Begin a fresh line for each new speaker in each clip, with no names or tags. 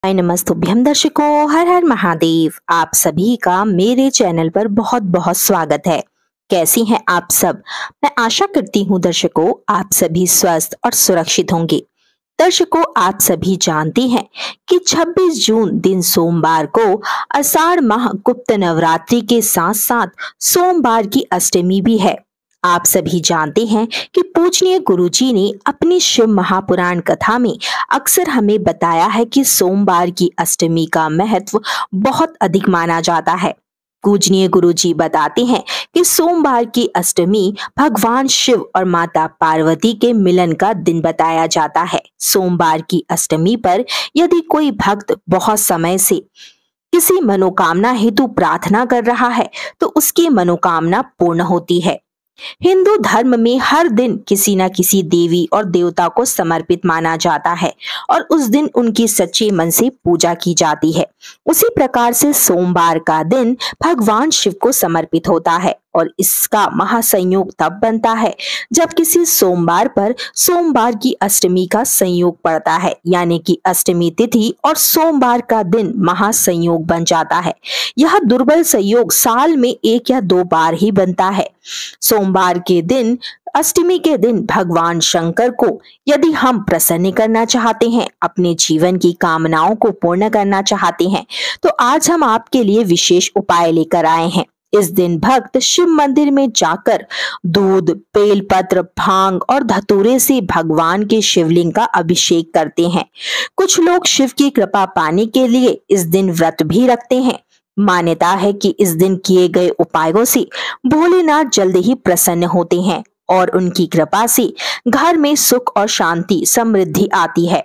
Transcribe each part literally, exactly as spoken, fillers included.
हाय नमस्तुभ्यम दर्शकों, हर हर महादेव। आप सभी का मेरे चैनल पर बहुत बहुत स्वागत है। कैसी हैं आप सब? मैं आशा करती हूँ दर्शकों आप सभी स्वस्थ और सुरक्षित होंगे। दर्शकों, आप सभी जानते हैं कि छब्बीस जून दिन सोमवार को आषाढ़ माह गुप्त नवरात्रि के साथ साथ सोमवार की अष्टमी भी है। आप सभी जानते हैं कि पूजनीय गुरुजी ने अपनी शिव महापुराण कथा में अक्सर हमें बताया है कि सोमवार की अष्टमी का महत्व बहुत अधिक माना जाता है। पूजनीय गुरुजी बताते हैं कि सोमवार की अष्टमी भगवान शिव और माता पार्वती के मिलन का दिन बताया जाता है। सोमवार की अष्टमी पर यदि कोई भक्त बहुत समय से किसी मनोकामना हेतु प्रार्थना कर रहा है तो उसकी मनोकामना पूर्ण होती है। हिंदू धर्म में हर दिन किसी न किसी देवी और देवता को समर्पित माना जाता है और उस दिन उनकी सच्चे मन से पूजा की जाती है। उसी प्रकार से सोमवार का दिन भगवान शिव को समर्पित होता है और इसका महासंयोग तब बनता है जब किसी सोमवार पर सोमवार की अष्टमी का संयोग पड़ता है, यानी कि अष्टमी तिथि और सोमवार का दिन महासंयोग बन जाता है। यह दुर्बल संयोग साल में एक या दो बार ही बनता है। सोमवार के दिन, अष्टमी के दिन भगवान शंकर को यदि हम प्रसन्न करना चाहते हैं, अपने जीवन की कामनाओं को पूर्ण करना चाहते हैं, तो आज हम आपके लिए विशेष उपाय लेकर आए हैं। इस दिन भक्त शिव मंदिर में जाकर दूध, बेलपत्र, भांग और धतूरे से भगवान के शिवलिंग का अभिषेक करते हैं। कुछ लोग शिव की कृपा पाने के लिए इस दिन व्रत भी रखते हैं। मान्यता है कि इस दिन किए गए उपायों से भोलेनाथ जल्द ही प्रसन्न होते हैं और उनकी कृपा से घर में सुख और शांति समृद्धि आती है।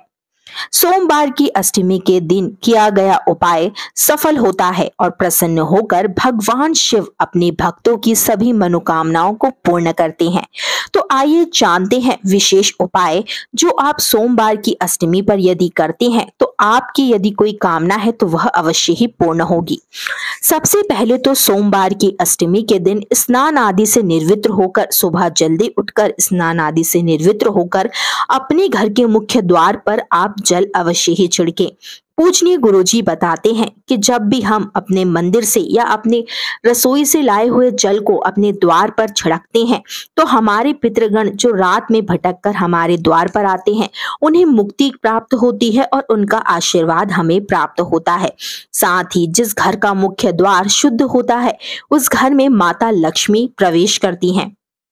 सोमवार की अष्टमी के दिन किया गया उपाय सफल होता है और प्रसन्न होकर भगवान शिव अपने भक्तों की सभी मनोकामनाओं को पूर्ण करते हैं। तो आइए जानते हैं विशेष उपाय जो आप सोमवार की अष्टमी पर यदि करते हैं तो आपकी यदि कोई कामना है तो वह अवश्य ही पूर्ण होगी। सबसे पहले तो सोमवार की अष्टमी के दिन स्नान आदि से निर्वित्र होकर, सुबह जल्दी उठकर स्नान आदि से निर्वित्र होकर अपने घर के मुख्य द्वार पर आप जल अवश्य ही छिड़के। पूजनीय गुरुजी बताते हैं कि जब भी हम अपने मंदिर से या अपने रसोई से लाए हुए जल को अपने द्वार पर छिड़कते हैं तो हमारे पितृगण जो रात में भटक कर हमारे द्वार पर आते हैं उन्हें मुक्ति प्राप्त होती है और उनका आशीर्वाद हमें प्राप्त होता है। साथ ही जिस घर का मुख्य द्वार शुद्ध होता है उस घर में माता लक्ष्मी प्रवेश करती हैं।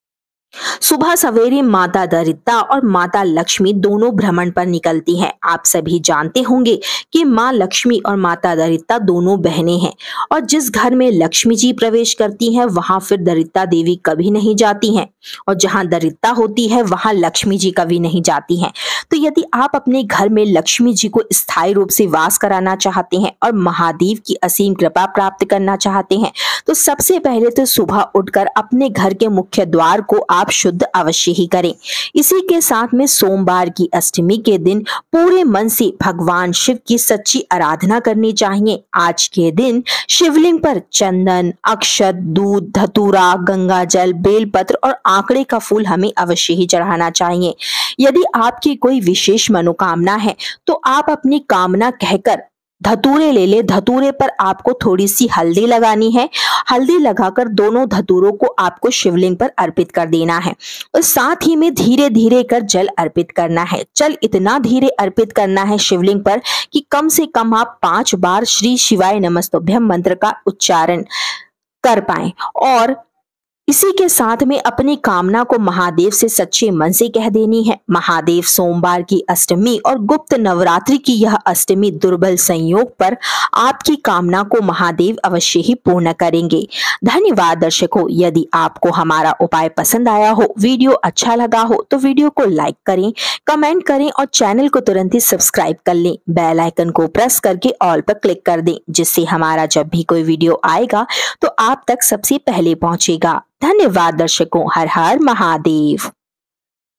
सुबह सवेरे माता दरिद्रता और माता लक्ष्मी दोनों भ्रमण पर निकलती हैं। आप सभी जानते होंगे कि माँ लक्ष्मी और माता दरिद्रता दोनों बहनें हैं और जिस घर में लक्ष्मी जी प्रवेश करती हैं वहां फिर दरिद्रता देवी कभी नहीं जाती हैं और जहां दरिद्रता होती है वहां लक्ष्मी जी कभी नहीं जाती हैं। तो यदि आप अपने घर में लक्ष्मी जी को स्थायी रूप से वास कराना चाहते हैं और महादेव की असीम कृपा प्राप्त करना चाहते हैं तो सबसे पहले तो सुबह उठकर अपने घर के मुख्य द्वार को आप शुद्ध अवश्य ही करें। इसी के साथ में सोमवार की अष्टमी के दिन पूरे मन से भगवान शिव की सच्ची आराधना करनी चाहिए। आज के दिन शिवलिंग पर चंदन, अक्षत, दूध, धतूरा, गंगा जल, बेलपत्र और आंकड़े का फूल हमें अवश्य ही चढ़ाना चाहिए। यदि आपकी कोई विशेष मनोकामना है तो आप अपनी कामना कहकर धतूरे ले ले। धतूरे पर आपको थोड़ी सी हल्दी लगानी है। हल्दी लगाकर दोनों धतूरों को आपको शिवलिंग पर अर्पित कर देना है और साथ ही में धीरे धीरे कर जल अर्पित करना है। जल इतना धीरे अर्पित करना है शिवलिंग पर कि कम से कम आप पांच बार श्री शिवाय नमस्तुभ्यम मंत्र का उच्चारण कर पाएं और इसी के साथ में अपनी कामना को महादेव से सच्चे मन से कह देनी है। महादेव सोमवार की अष्टमी और गुप्त नवरात्रि की यह अष्टमी दुर्बल संयोग पर आपकी कामना को महादेव अवश्य ही पूर्ण करेंगे। धन्यवाद दर्शकों। यदि आपको हमारा उपाय पसंद आया हो, वीडियो अच्छा लगा हो तो वीडियो को लाइक करें, कमेंट करें और चैनल को तुरंत ही सब्सक्राइब कर लें। बेल आइकन को प्रेस करके ऑल पर क्लिक कर दें जिससे हमारा जब भी कोई वीडियो आएगा तो आप तक सबसे पहले पहुंचेगा। धन्यवाद दर्शकों। हर हर महादेव।